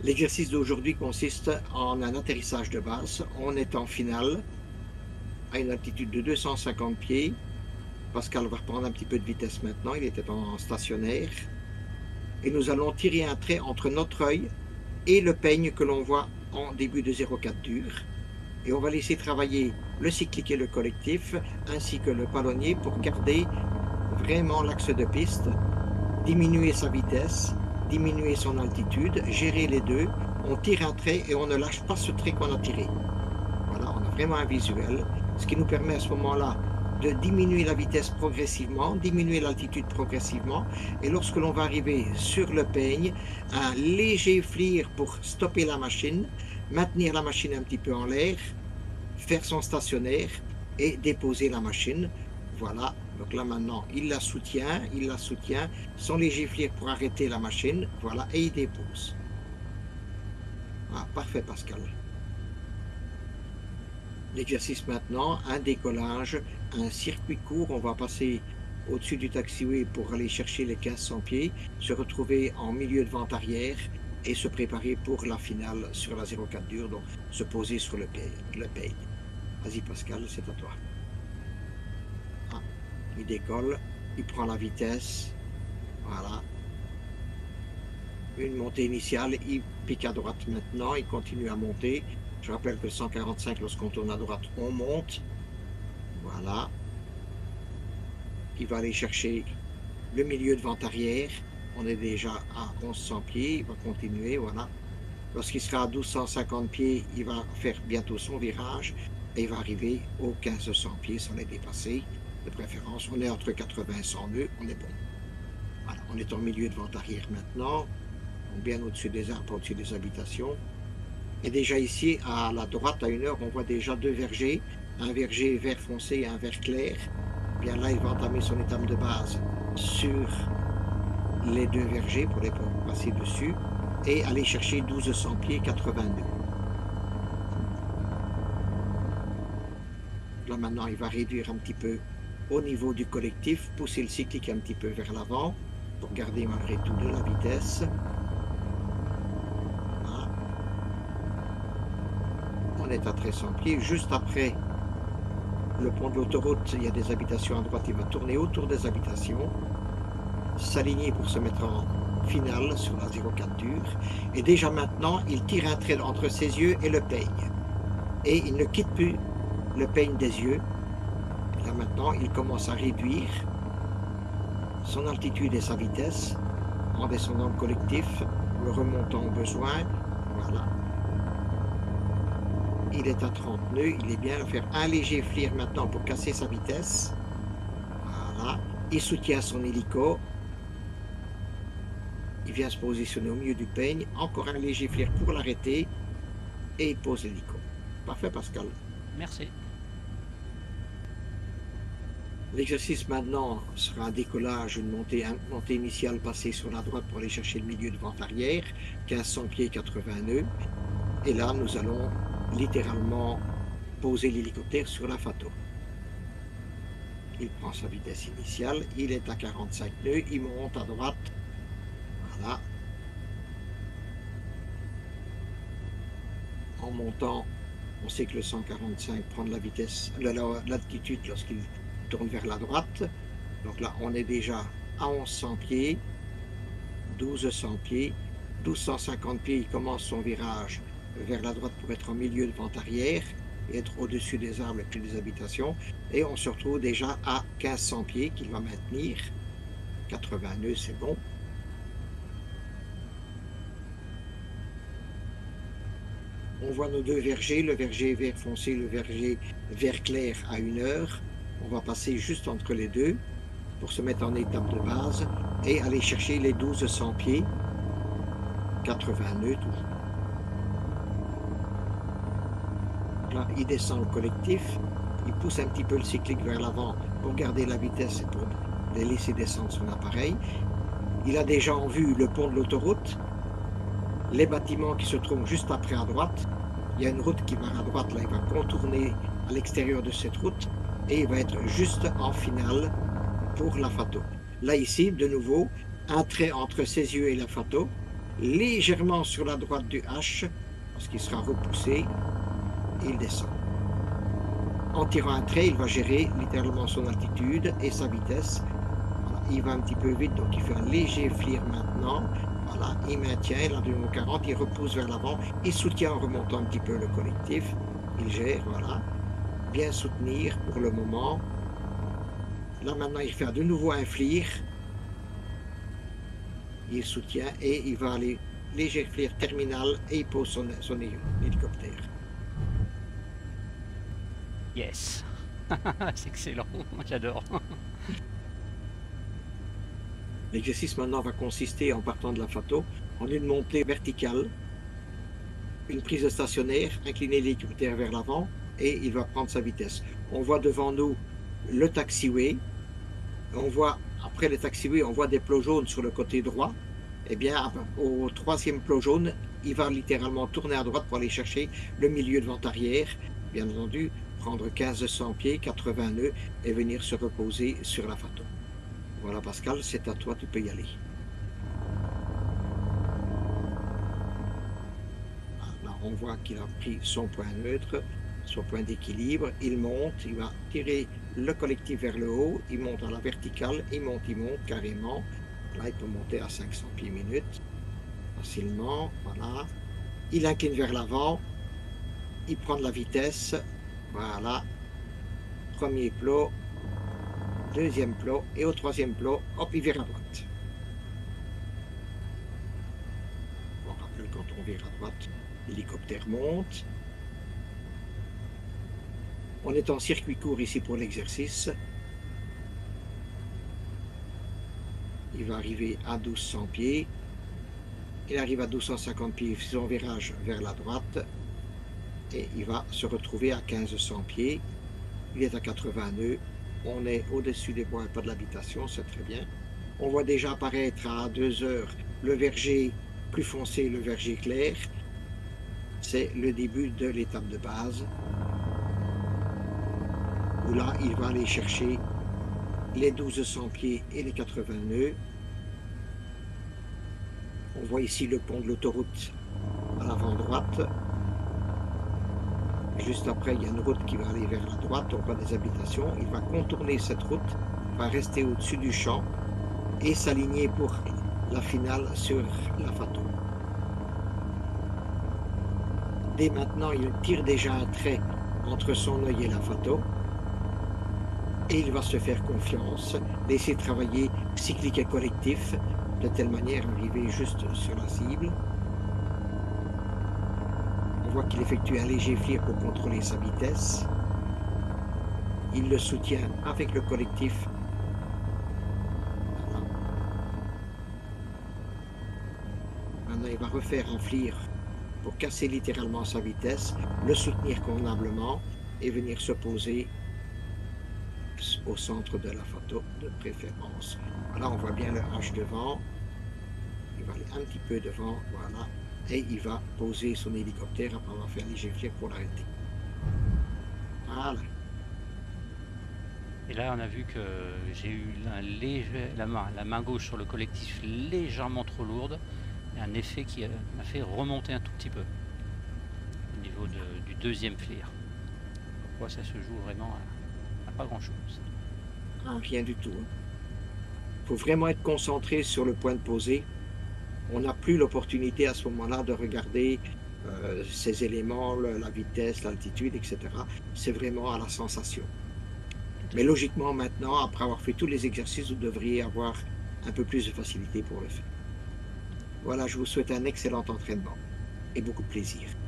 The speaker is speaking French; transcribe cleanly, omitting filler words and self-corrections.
L'exercice d'aujourd'hui consiste en un atterrissage de base. On est en finale à une altitude de 250 pieds. Pascal va reprendre un petit peu de vitesse maintenant, il était en stationnaire. Et nous allons tirer un trait entre notre œil et le peigne que l'on voit en début de 0,4 dur. Et on va laisser travailler le cyclique et le collectif, ainsi que le palonnier pour garder vraiment l'axe de piste, diminuer sa vitesse, diminuer son altitude, gérer les deux. On tire un trait et on ne lâche pas ce trait qu'on a tiré. Voilà, on a vraiment un visuel, ce qui nous permet à ce moment-là de diminuer la vitesse progressivement, diminuer l'altitude progressivement, et lorsque l'on va arriver sur le peigne, un léger FLIR pour stopper la machine, maintenir la machine un petit peu en l'air, faire son stationnaire et déposer la machine. Voilà, donc là maintenant il la soutient, son léger FLIR pour arrêter la machine, voilà, et il dépose. Ah, parfait Pascal. L'exercice maintenant, un décollage, un circuit court, on va passer au-dessus du taxiway pour aller chercher les 1500 pieds, se retrouver en milieu de vente arrière et se préparer pour la finale sur la 0,4 dur, donc se poser sur le peigne. Vas-y Pascal, c'est à toi. Ah, il décolle, il prend la vitesse, voilà. Une montée initiale, il pique à droite maintenant, il continue à monter. Je rappelle que le 145, lorsqu'on tourne à droite, on monte. Voilà. Il va aller chercher le milieu de vente arrière. On est déjà à 1100 pieds. Il va continuer, voilà. Lorsqu'il sera à 1250 pieds, il va faire bientôt son virage. Et il va arriver aux 1500 pieds sans les dépasser. De préférence, on est entre 80 et 100 nœuds, on est bon. Voilà, on est en milieu de vente arrière maintenant. Bien au-dessus des arbres, au-dessus des habitations. Et déjà ici, à la droite, à 1 heure, on voit déjà deux vergers, un verger vert foncé et un vert clair. Bien là, il va entamer son étape de base sur les deux vergers pour les passer dessus et aller chercher 1200 pieds, 80 nœuds. Là maintenant, il va réduire un petit peu au niveau du collectif, pousser le cyclique un petit peu vers l'avant pour garder malgré tout de la vitesse. On est à 1300 pieds, juste après le pont de l'autoroute, il y a des habitations à droite, il va tourner autour des habitations, s'aligner pour se mettre en finale sur la 0,4 dur, et déjà maintenant, il tire un trait entre ses yeux et le peigne, et il ne quitte plus le peigne des yeux. Et là maintenant, il commence à réduire son altitude et sa vitesse, en descendant le collectif, le remontant au besoin, voilà. Il est à 30 nœuds, il est bien à faire un léger FLIR maintenant pour casser sa vitesse. Voilà, il soutient son hélico. Il vient se positionner au milieu du peigne, encore un léger FLIR pour l'arrêter et il pose l'hélico. Parfait Pascal. Merci. L'exercice maintenant sera un décollage, une montée initiale passée sur la droite pour aller chercher le milieu de vente arrière, 1500 pieds, 80 nœuds. Et là, nous allons littéralement poser l'hélicoptère sur la Fato. Il prend sa vitesse initiale, il est à 45 nœuds, il monte à droite, voilà. En montant, on sait que le 145 prend de la vitesse, l'altitude lorsqu'il tourne vers la droite. Donc là, on est déjà à 1100 pieds, 1200 pieds, 1250 pieds, il commence son virage vers la droite pour être en milieu de vente arrière et être au-dessus des arbres et puis des habitations. Et on se retrouve déjà à 1500 pieds qu'il va maintenir. 80 nœuds, c'est bon. On voit nos deux vergers, le verger vert foncé, le verger vert clair à 1 heure. On va passer juste entre les deux pour se mettre en étape de base et aller chercher les 1200 pieds. 80 nœuds toujours. Là, il descend le collectif, il pousse un petit peu le cyclique vers l'avant pour garder la vitesse et pour les laisser descendre son appareil. Il a déjà en vue le pont de l'autoroute, les bâtiments qui se trouvent juste après à droite. Il y a une route qui va à droite, là il va contourner à l'extérieur de cette route et il va être juste en finale pour la Fato. Là ici, de nouveau, un trait entre ses yeux et la Fato. légèrement sur la droite du H, parce qu'il sera repoussé, et il descend. En tirant un trait, il va gérer littéralement son altitude et sa vitesse. Voilà, il va un petit peu vite, donc il fait un léger FLIR maintenant. Voilà, il maintient, il a du numéro 40, il repousse vers l'avant, il soutient en remontant un petit peu le collectif, il gère, voilà. Bien soutenir pour le moment. Là maintenant, il fait de nouveau un FLIR. Il soutient et il va aller léger FLIR terminal et il pose son hélicoptère. Yes. C'est excellent, j'adore. L'exercice maintenant va consister, en partant de la photo, en une montée verticale, une prise de stationnaire, incliner l'hélicoptère vers l'avant et il va prendre sa vitesse. On voit devant nous le taxiway. On voit, après le taxiway, on voit des plots jaunes sur le côté droit. Eh bien, au troisième plot jaune, il va littéralement tourner à droite pour aller chercher le milieu de vent arrière. Bien entendu, prendre 1500 pieds, 80 nœuds et venir se reposer sur la photo. Voilà Pascal, c'est à toi, tu peux y aller. Là, on voit qu'il a pris son point neutre, son point d'équilibre. Il monte, il va tirer le collectif vers le haut, il monte à la verticale, il monte carrément. Là, il peut monter à 500 pieds minute facilement. Voilà. Il incline vers l'avant, il prend de la vitesse. Voilà. Premier plot, deuxième plot, et au troisième plot, hop, il vire à droite. On rappelle, quand on vire à droite, l'hélicoptère monte. On est en circuit court ici pour l'exercice. Il va arriver à 1200 pieds. Il arrive à 1250 pieds, il fait son virage vers la droite. Et il va se retrouver à 1500 pieds. Il est à 80 nœuds. On est au-dessus des bois et pas de l'habitation, c'est très bien. On voit déjà apparaître à 2 heures le verger plus foncé et le verger clair. C'est le début de l'étape de base. Où là, il va aller chercher les 1200 pieds et les 80 nœuds. On voit ici le pont de l'autoroute à l'avant droite. Juste après, il y a une route qui va aller vers la droite, on voit des habitations. Il va contourner cette route, va rester au-dessus du champ et s'aligner pour la finale sur la photo. Dès maintenant, il tire déjà un trait entre son œil et la photo. Et il va se faire confiance, laisser travailler cyclique et collectif, de telle manière arriver juste sur la cible. On voit qu'il effectue un léger FLIR pour contrôler sa vitesse. Il le soutient avec le collectif. Voilà. Maintenant, il va refaire un FLIR pour casser littéralement sa vitesse, le soutenir convenablement et venir se poser au centre de la photo de préférence. Voilà, on voit bien le H devant. Il va aller un petit peu devant, voilà. Et il va poser son hélicoptère après avoir fait un léger FLIR pour l'arrêter. Voilà. Et là, on a vu que j'ai eu la main gauche sur le collectif légèrement trop lourde. Et un effet qui m'a fait remonter un tout petit peu au niveau du deuxième FLIR. Pourquoi ça se joue vraiment à pas grand-chose. Ah, rien du tout. Il faut vraiment être concentré sur le point de poser. On n'a plus l'opportunité à ce moment-là de regarder ces éléments, la vitesse, l'altitude, etc. C'est vraiment à la sensation. Mais logiquement, maintenant, après avoir fait tous les exercices, vous devriez avoir un peu plus de facilité pour le faire. Voilà, je vous souhaite un excellent entraînement et beaucoup de plaisir.